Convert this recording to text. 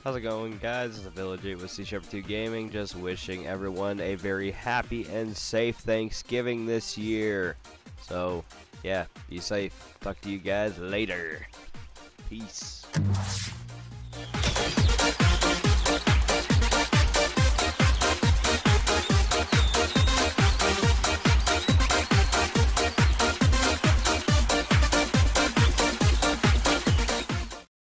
How's it going, guys? It's the Village 8 with SHAREfactory Gaming, just wishing everyone a very happy and safe Thanksgiving this year. So, yeah, be safe. Talk to you guys later. Peace.